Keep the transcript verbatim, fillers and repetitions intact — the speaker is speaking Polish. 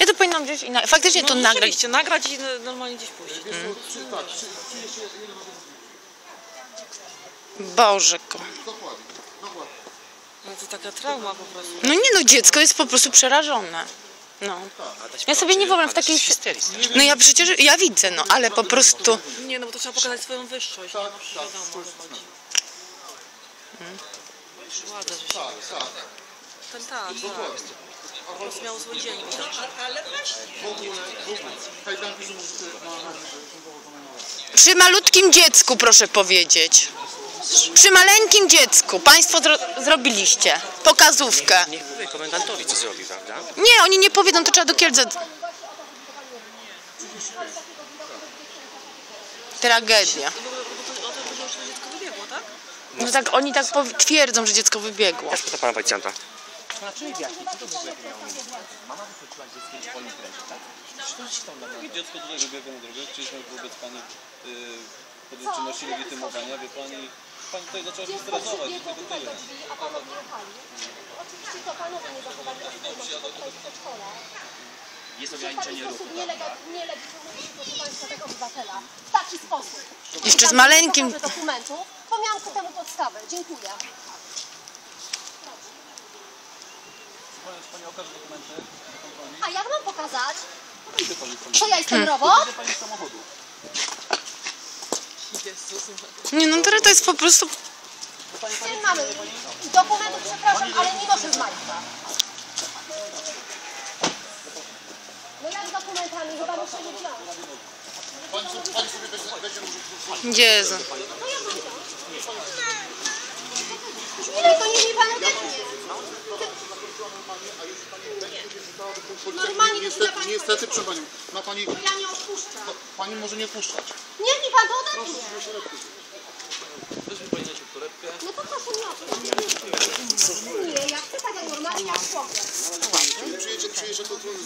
Ja to powinnam gdzieś i na... faktycznie no, to nagrać. nagrać i normalnie gdzieś puścić. Hmm. Boże ko. No to taka trauma po prostu. No nie no, dziecko jest po prostu przerażone. No. Ja sobie nie wyobrażam w takiej... No ja przecież, ja widzę, no, ale po prostu... Nie, no bo to trzeba pokazać swoją wyższość, nie? No przecież wiadomo, o co chodzi. Hmm. Ładne, że się... Ten tak, tak. Po prostu miał zły dzień. Ale właśnie... Przy malutkim dziecku, proszę powiedzieć. Przy maleńkim dziecku państwo zro zrobiliście pokazówkę. Niech powie komendantowi, co zrobi, prawda? Nie, oni nie powiedzą, to trzeba do Kielc. Tragedia. No tak, oni tak twierdzą, że dziecko wybiegło. Ja spytam pana policjanta. Dziecko tutaj wybiegło na drogę, chcieliśmy wobec pani yy, podjąć czynności legitymowania, wie pani, pani tutaj zaczęła się stresować i tylko tyle. A panowie jechali. Oczywiście to panowie nie zachowali rozsądności tutaj w przedszkole. Jest ograniczenie ruchu. Nie legitymuje się, proszę państwa, tego obywatela w taki sposób. Jeszcze z maleńkim... dokumentu, bo miałam ku temu podstawę. Dziękuję. Pani okaże dokumenty. A jak mam pokazać? Co ja jestem robot? Nie no, to jest po prostu... Syn mamy dokumenty, przepraszam, ale nie noszę z majtka. No jak z dokumentami? Chyba muszę je wziąć. Jezu. Ile to nie wie pan ode mnie? Normalnie niestety, niestety, proszę panią, ma pani... Ja nie odpuszczam. Pani może nie puszczać. Nie, nie pan to ode mnie.